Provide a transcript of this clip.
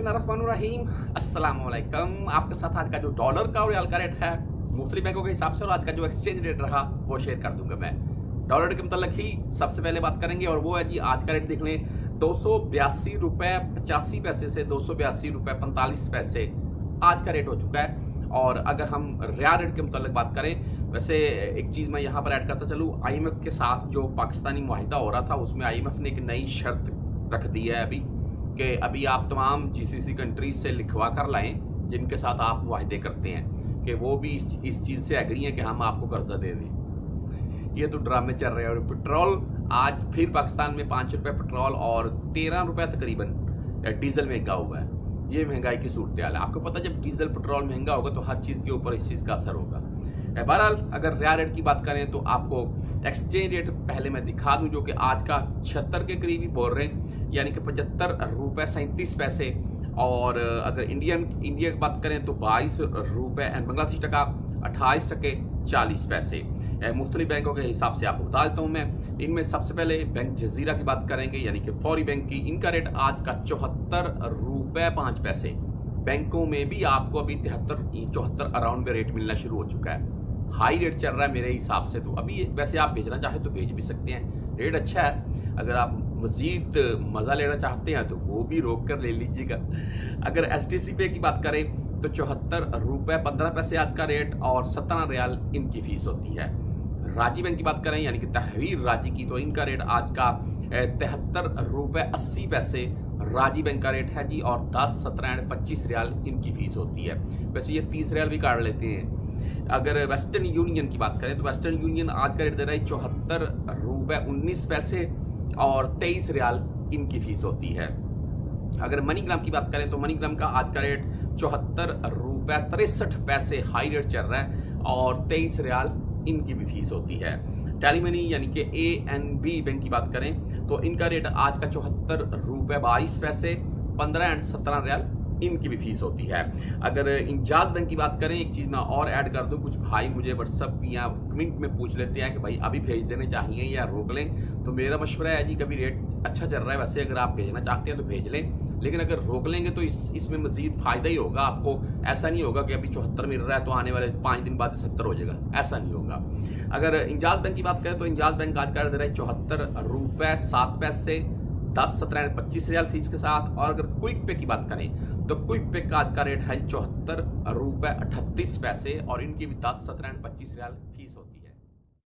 बिस्मिल्लाहिर्रहमानिर्रहीम, अस्सलाम वालेकुम। आपके साथ आज का जो डॉलर का और रियाल का रेट है मुख्तलिफ बैंकों के हिसाब से और आज का जो एक्सचेंज रेट रहा वो शेयर कर दूंगा मैं। डॉलर के मतलब ही सबसे पहले बात करेंगे और वो है जी आज का रेट देख लें, 282 रुपये 85 पैसे से 282 रुपये 45 पैसे आज का रेट हो चुका है। और अगर हम रियाल रेट के मतलब बात करें, वैसे एक चीज़ मैं यहाँ पर ऐड करता चलूँ, IMF के साथ जो पाकिस्तानी मुआहिदा हो रहा था उसमें IMF ने एक नई शर्त रख दी है कि अभी आप तमाम GCC कंट्रीज से लिखवा कर लाएं जिनके साथ आप मुआहिदे करते हैं कि वो भी इस चीज़ से एग्री हैं कि हम आपको कर्जा दे दें। ये तो ड्रामे चल रहे हैं। और पेट्रोल आज फिर पाकिस्तान में 5 रुपये पेट्रोल और 13 रुपये तकरीबन डीजल महंगा हुआ है। ये महंगाई की सूरत हाल है। आपको पता है जब डीजल पेट्रोल महंगा होगा तो हर चीज़ के ऊपर इस चीज़ का असर होगा। बहरहाल अगर रियाल रेट की बात करें तो आपको एक्सचेंज रेट पहले मैं दिखा दूं जो कि आज का 76 के करीब ही बोल रहे हैं, यानी कि 75 रुपये 37 पैसे। और अगर इंडिया की बात करें तो 22 रुपये एंड बांग्लादेशी टका 28 टके 40 पैसे। मुख्तलिफ बैंकों के हिसाब से आपको बता देता हूँ मैं। इनमें सबसे पहले बैंक जजीरा की बात करेंगे यानी कि फौरी बैंक की। इनका रेट आज का 74 रुपये 5 पैसे। बैंकों में भी आपको अभी 73-74 अराउंड में रेट मिलना शुरू हो चुका है। हाई रेट चल रहा है मेरे हिसाब से। तो अभी वैसे आप भेजना चाहे तो भेज भी सकते हैं, रेट अच्छा है। अगर आप मजीद मज़ा लेना चाहते हैं तो वो भी रोक कर ले लीजिएगा। अगर STC पे की बात करें तो 74 रुपये 15 पैसे आज का रेट और 17 रियाल इनकी फीस होती है। राजी बैंक की बात करें यानी कि तहवीर राजी की, तो इनका रेट आज का 73 रुपये 80 पैसे राजी बैंक का रेट है जी। और 10, 17 एंड 25 रियाल इनकी फीस होती है। वैसे ये 30 रियाल भी काट लेते हैं। अगर वेस्टर्न यूनियन की बात करें तो वेस्टर्न यूनियन आज का रेट दे रहा है 74 रुपये 19 पैसे और 23 रियाल इनकी फीस होती है। अगर मनीग्राम की बात करें तो मनीग्राम का आज का रेट 74 रुपये 63 पैसे हाई रेट चल रहा है और 23 रियाल इनकी भी फीस होती है। टेलीमनी यानी कि ANB बैंक की बात करें तो इनका रेट आज का 74 रुपये 22 पैसे 15 एंड 17 रियाल इनकी भी फीस होती है। अगर इंजाज बैंक की बात करें, एक चीज़ मैं और ऐड कर दूं, कुछ भाई मुझे व्हाट्सअप या कमेंट में पूछ लेते हैं कि भाई अभी भेज देने चाहिए या रोक लें। तो मेरा मशवरा है जी कभी रेट अच्छा चल रहा है वैसे अगर आप भेजना चाहते हैं तो भेज लें, लेकिन अगर रोक लेंगे तो इसमें मजीद फायदा ही होगा आपको। ऐसा नहीं होगा कि अभी 74 मिल रहा है तो आने वाले 5 दिन बाद 70 हो जाएगा, ऐसा नहीं होगा। अगर इंजाज बैंक की बात करें तो इंजाज बैंक आज का दे रहा है 74 रुपये 7 पैसे 10, 17 एंड 25 रियाल फीस के साथ। और अगर क्विक पे की बात करें तो क्विक पे का आज का रेट है 74 रुपये 38 पैसे और इनकी भी 10, 17 एंड 25 रियाल